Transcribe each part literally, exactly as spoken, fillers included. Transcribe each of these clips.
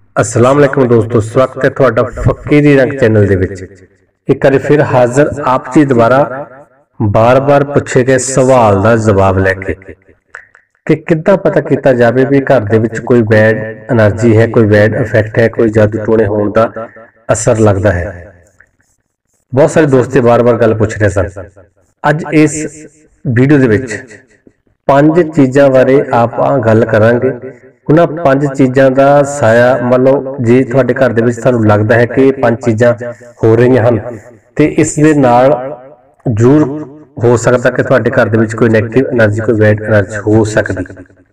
अस्सलाम वालेकुम दोस्तों, स्वागत है ਤੁਹਾਡਾ फकीरी रंग चैनल ਦੇ ਵਿੱਚ। ਇੱਕ ਵਾਰ ਫਿਰ ਹਾਜ਼ਰ ਆਪ ਜੀ ਦੁਬਾਰਾ ਬਾਰ-ਬਾਰ ਪੁੱਛੇ ਗਏ ਸਵਾਲ ਦਾ ਜਵਾਬ ਲੈ ਕੇ ਕਿ ਕਿੱਦਾਂ ਪਤਾ ਕੀਤਾ ਜਾਵੇ ਵੀ ਘਰ ਦੇ ਵਿੱਚ ਕੋਈ ਬੈਡ એનર્ਜੀ ਹੈ, ਕੋਈ ਬੈਡ ਇਫੈਕਟ ਹੈ, ਕੋਈ ਜਾਦੂ ਟੋਣੇ ਹੋਣ ਦਾ ਅਸਰ ਲੱਗਦਾ ਹੈ। ਬਹੁਤ ਸਾਰੇ ਦੋਸਤ ਬਾਰ-ਬਾਰ ਗੱਲ ਪੁੱਛ ਰਹੇ ਸਨ। ਅੱਜ ਇਸ ਵੀਡੀਓ ਦੇ ਵਿੱਚ ਪੰਜ ਚੀਜ਼ਾਂ ਬਾਰੇ ਆਪਾਂ ਗੱਲ ਕਰਾਂਗੇ। उन्हां पंज चीज़ों का साया मान लो जे तुहाडे घर दे विच तुहानूं लगदा है कि पंज चीज़ां हो रही हैं तो इस दे नाल जरूर हो सकता कि तुहाडे घर दे विच कोई नैगेटिव एनर्जी, कोई बैड एनर्जी हो सकती।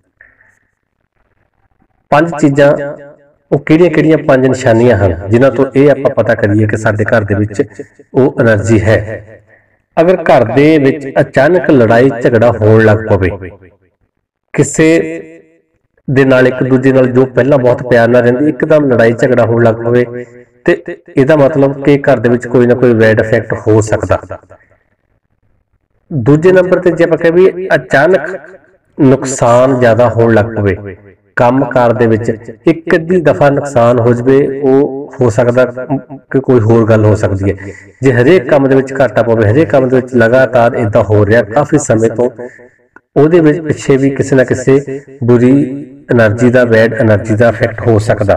पंज चीज़ां वो किहड़ियां-किहड़ियां पंज निशानियां हैं जिन्हां तो ये आपां पता करिए कि साडे घर दे विच वो एनर्जी है। अगर घर दे विच अचानक लड़ाई झगड़ा होण लग पवे, किसे दे नाल एक दूजे नाल जो पहला बहुत प्यार नाल रहिंदी एकदम लड़ाई झगड़ा होण लग पवे ते इहदा मतलब कि घर दे विच कोई ना कोई बैड इफेक्ट हो सकदा। दूजे नंबर ते जे आपां कह भी अचानक नुकसान ज्यादा होण लग पवे, काम कार दे विच एक अद्धी दफा नुकसान हो जाए वो हो सकदा कि कोई होर गल हो सकदी है। जे हरेक काम दे विच घाटा पवे, हरेक काम दे विच लगातार इदां हो रहा काफ़ी समय तो ਉਹਦੇ ਵਿੱਚ ਪਿੱਛੇ भी किसी ना किसी बुरी एनर्जी का, बैड एनर्जी का इफेक्ट हो सकता।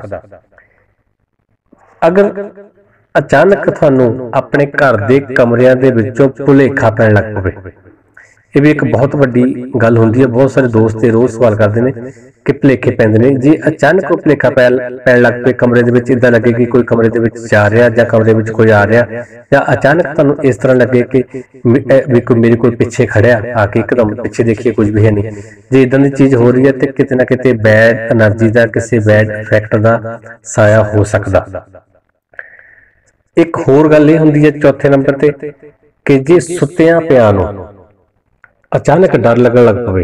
अगर अचानक थानू अपने घर के कमरिਆਂ ਦੇ ਵਿੱਚੋਂ ਭੁਲੇਖਾ ਪੈਣ ਲੱਗ ਪਵੇ, ਇਹ भी एक बहुत वड्डी गल होंदी है। बहुत सारे दोस्त रोज़ सवाल करते हैं कि भुलेखे पैंदे ने। जे अचानक कोई भुलेखा पैण पैण लग पे कमरे दे विच, इदां लगे कि कोई कमरे दे विच जा रहा या कमरे विच कोई आ रहा, या अचानक तुहानूं इस तरह लगे कि भी कोई मेरे कोल पिछे खड़िया आके एकदम पिछे देखिए कुछ भी है नहीं, जे इदां दी चीज़ हो रही है तो किते ना किते बैड एनर्जी का, किसी बैड इफेक्ट का साया हो सकता। एक होर गल इह हुंदी है चौथे नंबर ते कि जे सुत्तियां पिया नूं अचानक डर लगन लग पवे,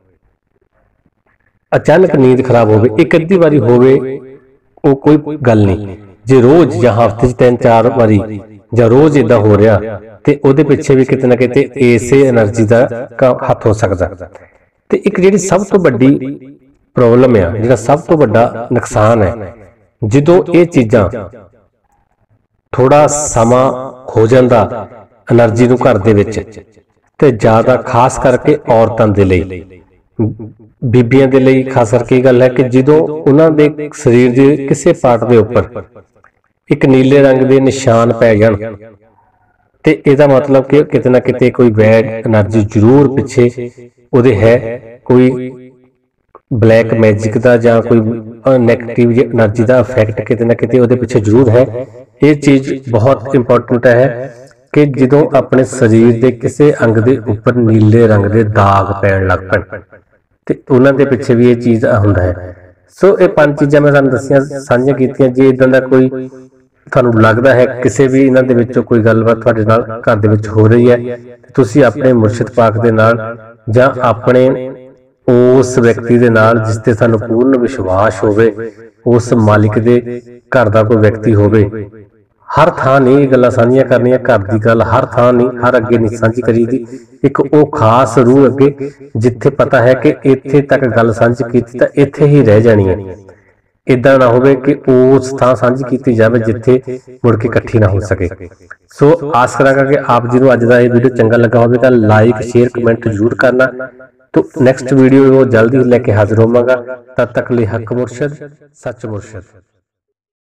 अचानक नींद खराब होवे, एक अद्धी बारी होवे वो कोई गल नहीं। जे रोज या हफ्ते च तीन चार बारी या रोज इदा हो रहा तो उहदे पिछे भी किते ना किते इसे एनर्जी का हथ हो सकता। तो एक जिहड़ी सब तो वड्डी प्रॉब्लम है, जिहड़ा सब तो वड्डा नुकसान है, जदों ये चीज़ां थोड़ा समा हो जाता एनर्जी नूं घर दे विच, ते ज्यादा खास करके औरतां दे लई, बीबियां दे लई खास करके गल है कि जदों उन्हां दे शरीर दे किसी पार्ट दे उपर एक नीले रंग दे निशान पै जाण ते इहदा मतलब कि किते ना किते कोई बैड एनर्जी जरूर पिछे उहदे है, कोई ब्लैक मैजिक दा जां कोई नैगेटिव एनर्जी दा इफेक्ट किते ना किते उहदे पिछे जरूर है। ये चीज़ बहुत इंपॉर्टेंट है कि जदों अपने शरीर के किसी अंग के उपर नीले रंग के दाग पैण लग पैण ते उन्हां दे पिछे भी ये चीज़ हुंदा है। सो ये पांच चीज़ां मैं तुहानूं दस्सियां साझीआं कीतियां। जे इदां दा कोई तुहानूं लगदा है किसी भी इन्हां दे विचों कोई गलबात तुहाडे नाल घर दे विच हो रही है, तुसीं अपने मुर्शिद पाक दे नाल जां अपने उस व्यक्ति दे नाल जिस ते तुहानूं पूर्ण विश्वास होवे, उस मालिक दे घर दा कोई व्यक्ति होवे, हर थां नहीं गल्लां साझीआं करनियां, घर की गल हर थां नहीं, हर अगे नहीं साझी करी दी। एक वो खास रूह अगे जिथे पता है कि इत्थे तक गल साझी कीती तां इत्थे ही रह जानी है। इदां ना होवे कि उस थां साझी कीती जावे जिथे मुड़ के इकट्ठी ना हो सके। सो आस करांगा कि आप जी नूं अज दा ये वीडियो चंगा लगा होवे तां लाइक शेयर कमेंट जरूर करना। तो नैक्सट वीडियो वो जल्दी लैके हाजिर होवांगा। तद तक लिए हक मुर्शद, सच मुर्शद।